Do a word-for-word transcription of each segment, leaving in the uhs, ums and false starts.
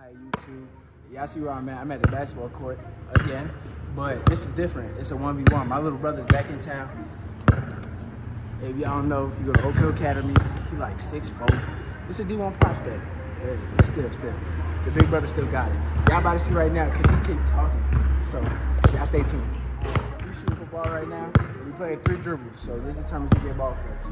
Hi, YouTube. Y'all see where I'm at? I'm at the basketball court again, but this is different. It's a one v one. My little brother's back in town. If y'all don't know, you go to Oak Hill Academy. He like six foot four. It's a D one prospect. It's still, still. The big brother still got it. Y'all about to see right now because he keep talking. So y'all stay tuned. We shooting football right now. We playing three dribbles, so this determines who get ball first.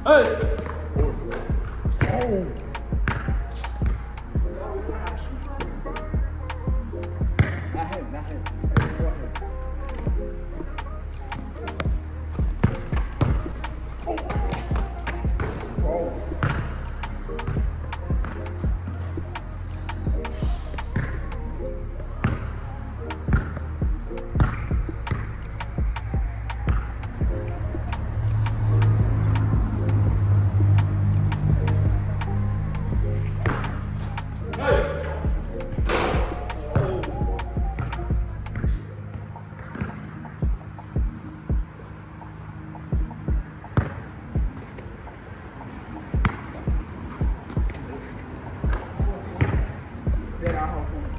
Hey! Oh! Not him, not him. Go ahead. Oh. That our whole thing.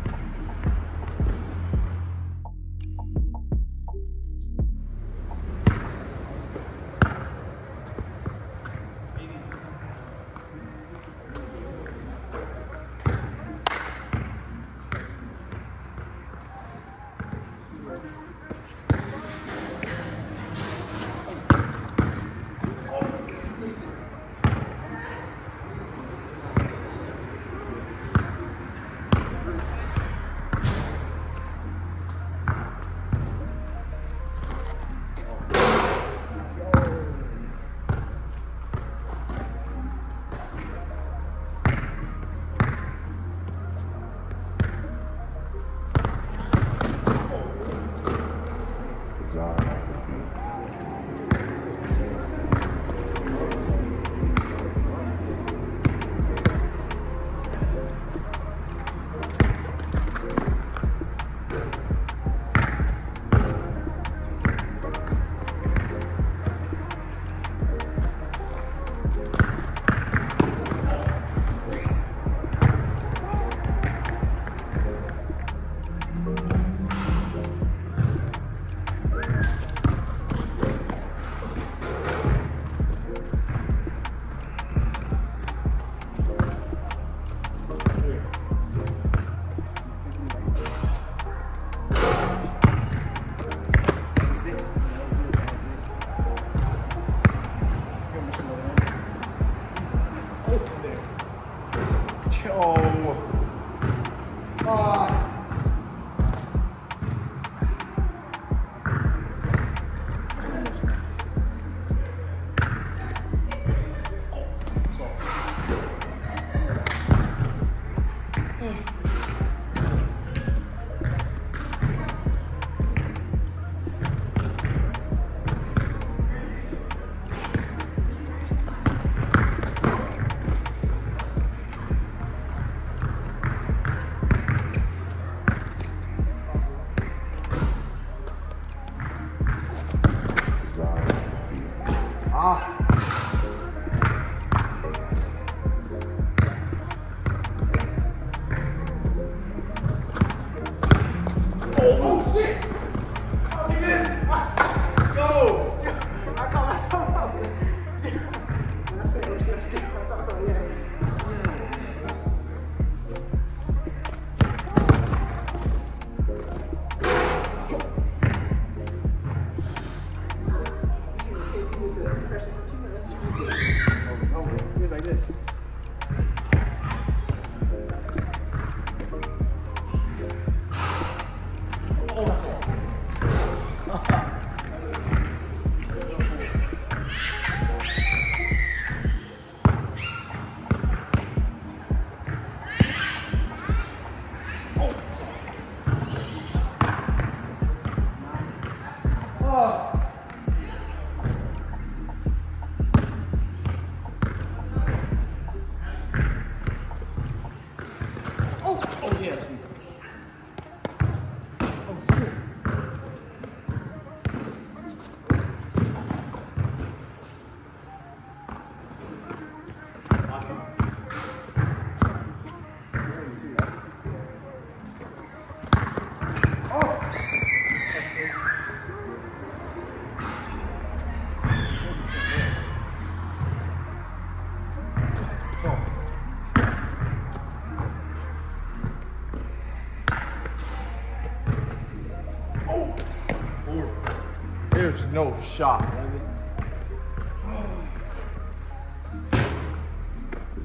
There's no shot.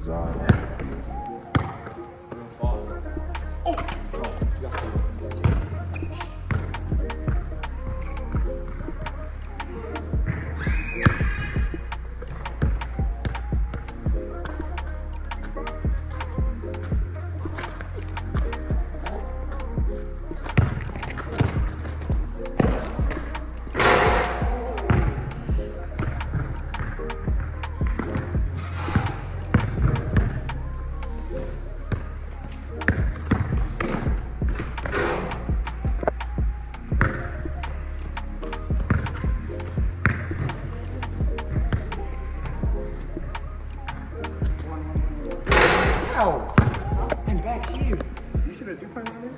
Ow! And back here. You should have three point on this.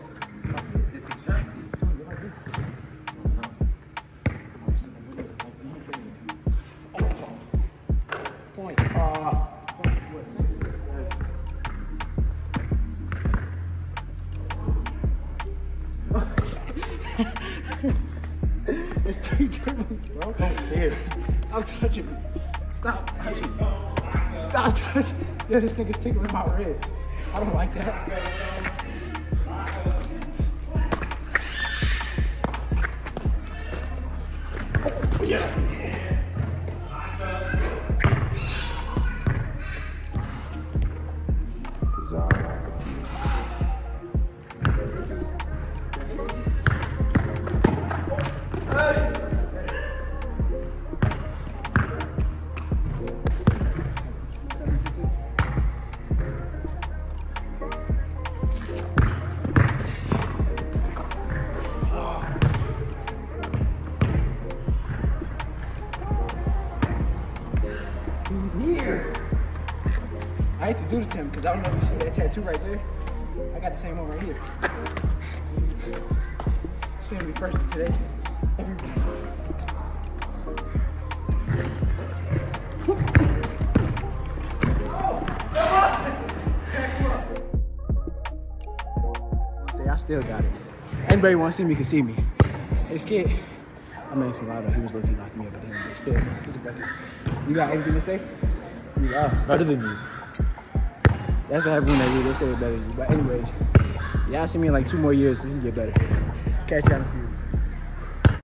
Point. Uh, what, six? There's three dribbles, bro. I don't care. Stop touching me. Stop touching me. Stop touching me. Yeah, this nigga's tickling my ribs. I don't like that. Oh, yeah. Here. I hate to do this to him because I don't know if you see that tattoo right there. I got the same one right here. It's family first today. Everybody. Say I still got it. Anybody want to see me can see me. This kid, I mean, from Lotto, he was looking like me, but then still, he's a brother. You got anything to say? You lost. Better than you. That's what happened when they do. They say it better. But anyways, y'all see me in like two more years. We can get better. Catch y'all in a few.